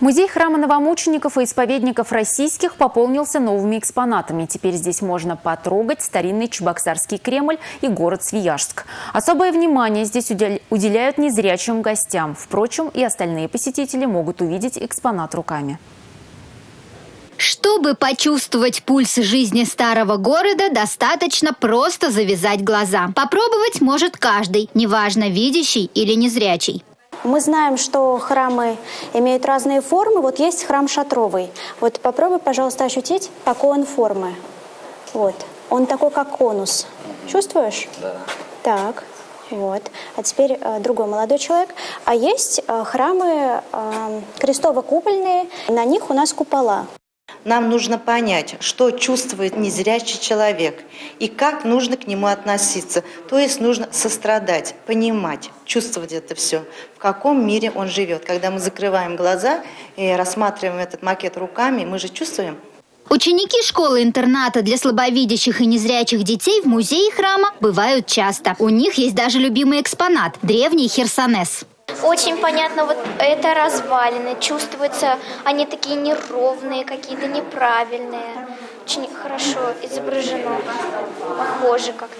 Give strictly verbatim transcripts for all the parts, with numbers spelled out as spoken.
Музей храма новомучеников и исповедников российских пополнился новыми экспонатами. Теперь здесь можно потрогать старинный Чебоксарский Кремль и город Свияжск. Особое внимание здесь уделяют незрячим гостям. Впрочем, и остальные посетители могут увидеть экспонат руками. Чтобы почувствовать пульс жизни старого города, достаточно просто завязать глаза. Попробовать может каждый, неважно, видящий или незрячий. Мы знаем, что храмы имеют разные формы. Вот есть храм шатровый. Вот попробуй, пожалуйста, ощутить, какой он формы. Вот. Он такой, как конус. Чувствуешь? Да. Так. Вот. А теперь э, другой молодой человек. А есть э, храмы э, крестово-купольные. На них у нас купола. Нам нужно понять, что чувствует незрячий человек и как нужно к нему относиться. То есть нужно сострадать, понимать, чувствовать это все, в каком мире он живет. Когда мы закрываем глаза и рассматриваем этот макет руками, мы же чувствуем. Ученики школы-интерната для слабовидящих и незрячих детей в музее храма бывают часто. У них есть даже любимый экспонат – древний Херсонес. Очень понятно, вот это развалины, чувствуются, они такие неровные, какие-то неправильные. Очень хорошо изображено, похоже как-то.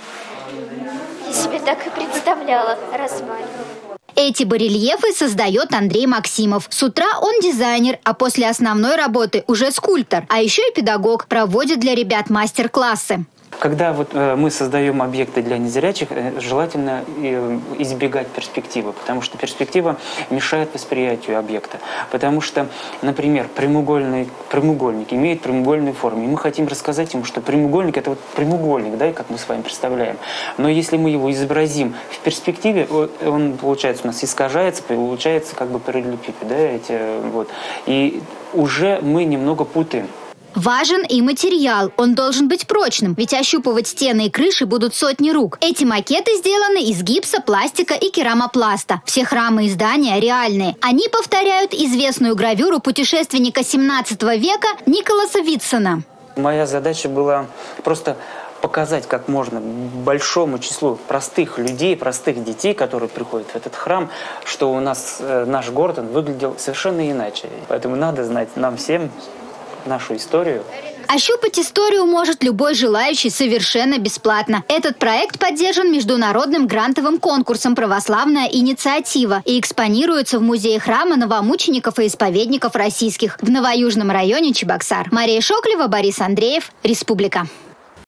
Я себе так и представляла развалины. Эти барельефы создает Андрей Максимов. С утра он дизайнер, а после основной работы уже скульптор. А еще и педагог, проводит для ребят мастер-классы. Когда вот э, мы создаем объекты для незрячих, э, желательно э, избегать перспективы, потому что перспектива мешает восприятию объекта. Потому что, например, прямоугольный, прямоугольник имеет прямоугольную форму, и мы хотим рассказать ему, что прямоугольник – это вот прямоугольник, да, как мы с вами представляем. Но если мы его изобразим в перспективе, он, получается, у нас искажается, получается как бы параллелепипед, да, эти, вот. И уже мы немного путаем. Важен и материал. Он должен быть прочным, ведь ощупывать стены и крыши будут сотни рук. Эти макеты сделаны из гипса, пластика и керамопласта. Все храмы и здания реальные. Они повторяют известную гравюру путешественника семнадцатого века Николаса Витсона. Моя задача была просто показать как можно большому числу простых людей, простых детей, которые приходят в этот храм, что у нас э, наш город он выглядел совершенно иначе. Поэтому надо знать нам всем нашу историю. Ощупать историю может любой желающий совершенно бесплатно. Этот проект поддержан международным грантовым конкурсом «Православная инициатива» и экспонируется в музее храма новомучеников и исповедников российских в Новоюжном районе Чебоксар. Мария Шоклева, Борис Андреев, Республика.